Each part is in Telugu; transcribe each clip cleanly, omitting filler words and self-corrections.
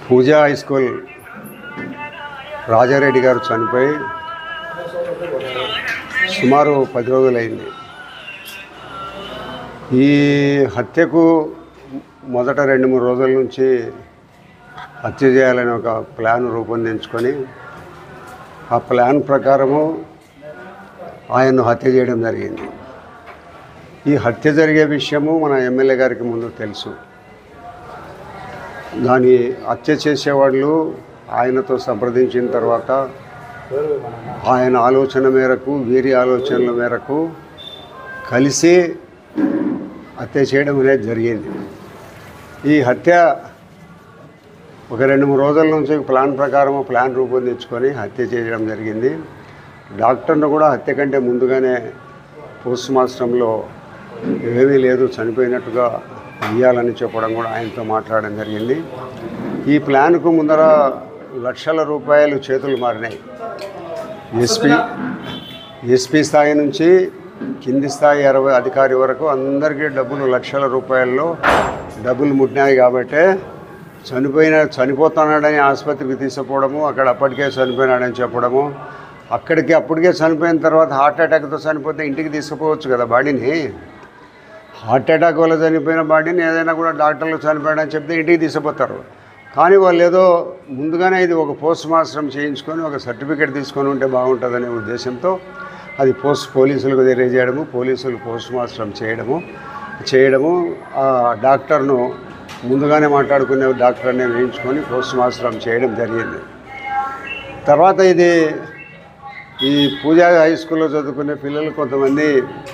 పూజా హై స్కూల్ రాజారెడ్డి గారు చనిపోయి సుమారు 10 రోజులైంది. ఈ హత్యకు మొదట 2-3 రోజుల నుంచి హత్య చేయాలని ఒక ప్లాన్ రూపొందించుకొని ఆ ప్లాన్ ప్రకారము ఆయన్ను హత్య చేయడం జరిగింది. ఈ హత్య జరిగే విషయము మన ఎమ్మెల్యే గారికి ముందు తెలుసు. దాని హత్య చేసేవాళ్ళు ఆయనతో సంప్రదించిన తర్వాత ఆయన ఆలోచన మేరకు వీరి ఆలోచనల మేరకు కలిసి హత్య చేయడం అనేది జరిగింది. ఈ హత్య ఒక 2-3 రోజుల నుంచి ప్లాన్ రూపొందించుకొని హత్య చేయడం జరిగింది. డాక్టర్ను కూడా హత్య కంటే ముందుగానే పోస్ట్ మార్టంలో ఏమీ లేదు, చనిపోయినట్టుగా ఇయ్యాలని చెప్పడం కూడా ఆయనతో మాట్లాడడం జరిగింది. ఈ ప్లాన్కు ముందర లక్షల రూపాయలు చేతులు మారినాయి. ఎస్పీ స్థాయి నుంచి కింది స్థాయి 60 అధికారి వరకు అందరికీ లక్షల రూపాయల్లో డబ్బులు ముట్టినాయి. కాబట్టి చనిపోతున్నాడని ఆసుపత్రికి తీసుకుపోవడము, అక్కడ అప్పటికే చనిపోయినాడని చెప్పడము, అప్పటికే చనిపోయిన తర్వాత హార్ట్ అటాక్తో చనిపోతే ఇంటికి తీసుకుపోవచ్చు కదా బాడీని. హార్ట్ అటాక్ వల్ల చనిపోయిన బాడీని ఏదైనా కూడా డాక్టర్లు చనిపోయాడని చెప్తే ఇంటికి తీసుకుపోతారు. కానీ వాళ్ళు ఏదో ముందుగానే ఇది ఒక పోస్ట్ మార్టం చేయించుకొని ఒక సర్టిఫికేట్ తీసుకొని ఉంటే బాగుంటుందనే ఉద్దేశంతో అది పోలీసులకు తెలియజేయడము, పోలీసులు పోస్ట్ మార్టం చేయడము ఆ డాక్టర్ను ముందుగానే మాట్లాడుకునే డాక్టర్ని వేయించుకొని పోస్ట్ మార్టం చేయడం జరిగింది. తర్వాత ఈ పూజా హై స్కూల్లో చదువుకునే పిల్లలు కొంతమంది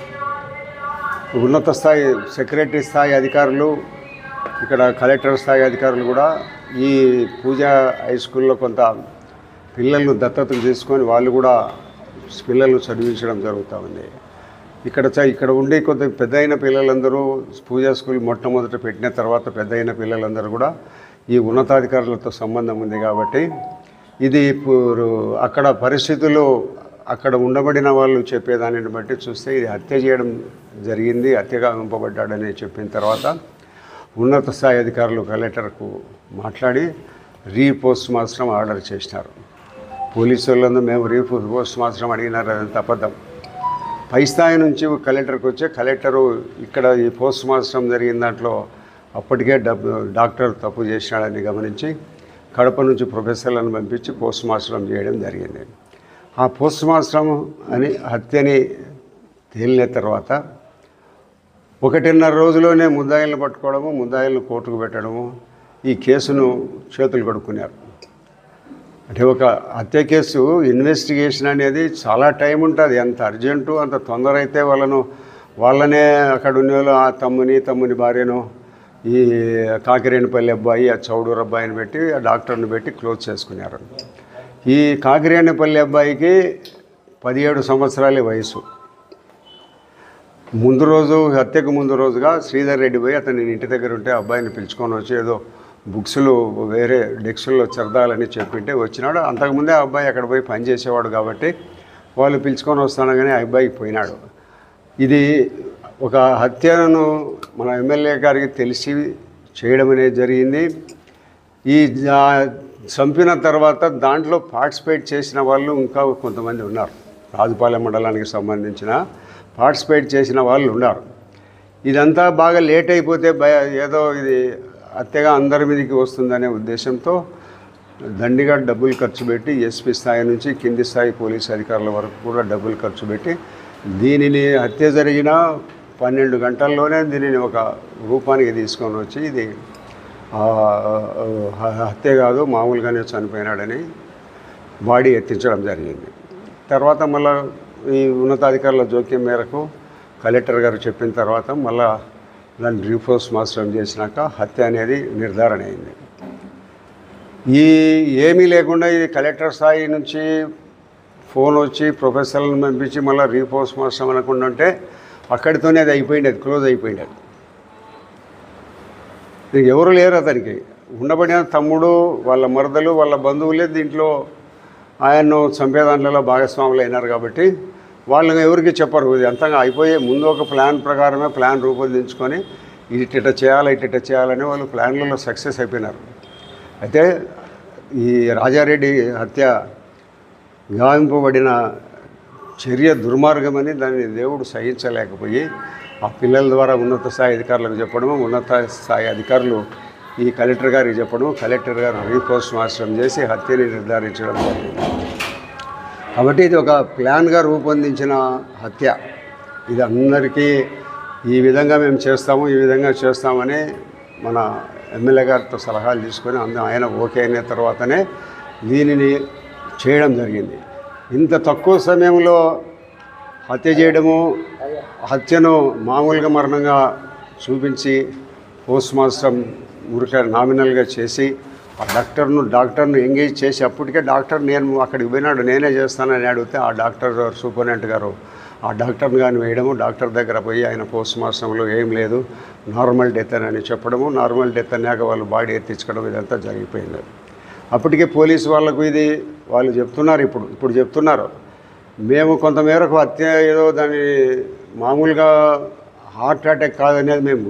ఉన్నత స్థాయి సెక్రటరీ స్థాయి అధికారులు, ఇక్కడ కలెక్టర్ స్థాయి అధికారులు కూడా ఈ పూజా హై స్కూల్లో కొంత పిల్లలను దత్తతకు తీసుకొని వాళ్ళు కూడా పిల్లలను చదివించడం జరుగుతూ ఉంది. ఇక్కడ ఉండి కొంత పెద్దయిన పిల్లలందరూ పూజా స్కూల్ మొట్టమొదట పెట్టిన తర్వాత పెద్దయిన పిల్లలందరూ కూడా ఈ ఉన్నతాధికారులతో సంబంధం ఉంది. కాబట్టి ఇది అక్కడ పరిస్థితులు అక్కడ ఉండబడిన వాళ్ళు చెప్పేదానిని బట్టి చూస్తే ఇది హత్య చేయడం జరిగింది, హత్యగా పంపబడ్డాడని చెప్పిన తర్వాత ఉన్నత స్థాయి అధికారులు కలెక్టర్కు మాట్లాడి రీపోస్ట్ మార్టం ఆర్డర్ చేసినారు. పోలీసు వాళ్ళందరూ మేము రీపోస్ట్ మార్టం అడిగినారు, అదంత అబద్ధం. పై స్థాయి నుంచి కలెక్టర్కి వచ్చే కలెక్టరు ఇక్కడ ఈ పోస్ట్ మార్టం జరిగిన దాంట్లో అప్పటికే డాక్టర్ తప్పు చేసినాడని గమనించి కడప నుంచి ప్రొఫెసర్లను పంపించి పోస్ట్ మార్టం చేయడం జరిగింది. ఆ పోస్ట్ మార్టం అని హత్యని తేలిన తర్వాత 1.5 రోజులోనే ముద్దాయిలను పట్టుకోవడము, ముద్దాయిలను కోర్టుకు పెట్టడము, ఈ కేసును చేతులు కడుక్కున్నారు. అంటే ఒక హత్య కేసు ఇన్వెస్టిగేషన్ అనేది చాలా టైం ఉంటుంది. అంత అర్జెంటు, అంత తొందర అయితే వాళ్ళనే అక్కడ ఉన్న ఆ తమ్ముని భార్యను ఈ కాకిరేణిపల్లి అబ్బాయి, ఆ చౌడూరు అబ్బాయిని పెట్టి ఆ డాక్టర్ని పెట్టి క్లోజ్ చేసుకున్నారు. ఈ కాకిరేణిపల్లి అబ్బాయికి 17 సంవత్సరాల వయసు. హత్యకు ముందు రోజుగా శ్రీధర్ రెడ్డి పోయి అతని ఇంటి దగ్గర ఉంటే అబ్బాయిని పిలుచుకొని వచ్చి ఏదో బుక్స్లు వేరే డెస్క్లో చదవాలని చెప్పింటే వచ్చినాడు. అంతకుముందే ఆ అబ్బాయి అక్కడ పోయి పనిచేసేవాడు కాబట్టి వాళ్ళు పిలుచుకొని వస్తానగానే ఆ అబ్బాయికి పోయినాడు. ఇది ఒక హత్యను మన ఎమ్మెల్యే గారికి తెలిసి చేయడం అనేది జరిగింది. ఈ చంపిన తర్వాత దాంట్లో పార్టిసిపేట్ చేసిన వాళ్ళు ఇంకా కొంతమంది ఉన్నారు. రాజుపాలెం మండలానికి సంబంధించిన పార్టిసిపేట్ చేసిన వాళ్ళు ఉన్నారు. ఇదంతా బాగా లేట్ అయిపోతే ఏదో ఇది హత్యగా అందరి మీదకి వస్తుందనే ఉద్దేశంతో దండిగా డబ్బులు ఖర్చు పెట్టి ఎస్పీ స్థాయి నుంచి కింది స్థాయి పోలీసు అధికారుల వరకు కూడా డబ్బులు ఖర్చు పెట్టి దీనిని హత్య జరిగిన 12 గంటల్లోనే దీనిని ఒక రూపానికి తీసుకొని వచ్చి ఇది హత్య కాదు, మామూలుగానే చనిపోయినాడని బాడీ ఎత్తించడం జరిగింది. తర్వాత మళ్ళీ ఈ ఉన్నతాధికారుల జోక్యం మేరకు కలెక్టర్ గారు చెప్పిన తర్వాత మళ్ళీ దాన్ని రీపోస్ట్ మార్టం చేసినాక హత్య అనేది నిర్ధారణ అయింది. ఏమీ లేకుండా ఇది కలెక్టర్ స్థాయి నుంచి ఫోన్ వచ్చి ప్రొఫెసర్లను పంపించి మళ్ళీ రీపోస్ట్ మార్టం అనకుండా ఉంటే అక్కడితోనే అది అయిపోయింది, క్లోజ్ అయిపోయింది. ఎవరు లేరు అతనికి. ఉండబడిన తమ్ముడు, వాళ్ళ మరదలు, వాళ్ళ బంధువులే దీంట్లో ఆయన్ను చంపే దాంట్లో భాగస్వాములు అయినారు. కాబట్టి వాళ్ళు ఎవరికి చెప్పరు. ఇది అంతగా అయిపోయే ముందు ఒక ప్లాన్ ప్రకారమే రూపొందించుకొని ఇట్ట చేయాలని వాళ్ళు ప్లాన్లలో సక్సెస్ అయిపోయినారు. అయితే ఈ రాజారెడ్డి హత్య గావింపబడిన చర్య దుర్మార్గమని దాన్ని దేవుడు సహించలేకపోయి ఆ పిల్లల ద్వారా ఉన్నత స్థాయి అధికారులకు చెప్పడము, ఉన్నత స్థాయి అధికారులు ఈ కలెక్టర్ గారికి చెప్పడము, కలెక్టర్ గారు రీపోస్ట్ మాస్టర్ చేసి హత్యని నిర్ధారించడం జరిగింది. కాబట్టి ఇది ఒక ప్లాన్గా రూపొందించిన హత్య. ఇది అందరికీ ఈ విధంగా మేము చేస్తాము, ఈ విధంగా చేస్తామని మన ఎమ్మెల్యే గారితో సలహాలు తీసుకొని ఆయన ఓకే అయిన తర్వాతనే దీనిని చేయడం జరిగింది. ఇంత తక్కువ సమయంలో హత్య చేయడము, హత్యను మామూలుగా మరణంగా చూపించి పోస్ట్ మార్టం ఊరికే నామినల్గా చేసి ఆ డాక్టర్ను ఎంగేజ్ చేసి అప్పటికే డాక్టర్ నేను అక్కడికి పోయినాడు నేనే చేస్తానని అడిగితే ఆ డాక్టర్ గారు సూపరింటెండెంట్ గారు ఆ డాక్టర్ని కానీ వేయడము, డాక్టర్ దగ్గర పోయి ఆయన పోస్ట్ మార్టంలో ఏం లేదు నార్మల్ డెత్ అని చెప్పడము, నార్మల్ డెత్ అన్నాక వాళ్ళు బాడీ ఎత్తించడం ఇదంతా జరిగిపోయింది. అప్పటికే పోలీసు వాళ్ళకు ఇది వాళ్ళు చెప్తున్నారు, ఇప్పుడు చెప్తున్నారు మేము కొంతమేరకు హత్య ఏదో దాన్ని మామూలుగా హార్ట్ అటాక్ కాదనేది మేము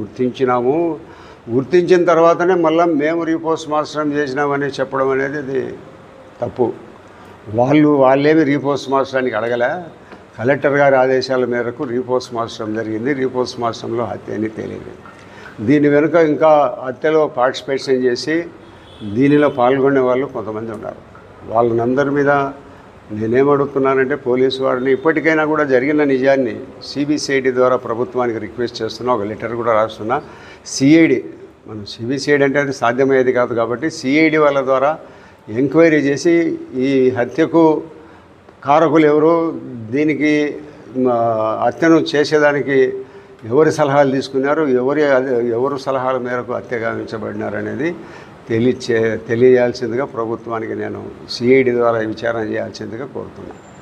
గుర్తించిన తర్వాతనే మళ్ళీ మేము రీపోస్ట్ మార్టం చేసినామని చెప్పడం అనేది ఇది తప్పు. వాళ్ళేమి రీపోస్ట్ మార్టానికి అడగలే, కలెక్టర్ గారి ఆదేశాల మేరకు రీపోస్ట్ మార్టం జరిగింది. రీపోస్ట్ మార్టంలో హత్య అని తేలింది. దీని వెనుక ఇంకా హత్యలో పార్టిసిపేషన్ చేసి దీనిలో పాల్గొనే వాళ్ళు కొంతమంది ఉన్నారు. వాళ్ళందరి మీద నేనేమడుగుతున్నానంటే పోలీసు వారిని ఇప్పటికైనా కూడా జరిగిన నిజాన్ని సిబిసిఐడి ద్వారా ప్రభుత్వానికి రిక్వెస్ట్ చేస్తున్నా, ఒక లెటర్ కూడా రాస్తున్నా. సిఐడి మనం సిబిసిఐడి అంటే అది సాధ్యమయ్యేది కాదు కాబట్టి సిఐడి వాళ్ళ ద్వారా ఎంక్వైరీ చేసి ఈ హత్యకు కారకులు ఎవరు, దీనికి హత్యను చేసేదానికి ఎవరి సలహాలు తీసుకున్నారు, ఎవరు సలహాల మేరకు హత్య గావించబడినారు అనేది తెలియజేయాల్సిందిగా ప్రభుత్వానికి నేను సిఐడి ద్వారా విచారణ చేయాల్సిందిగా కోరుతున్నాను.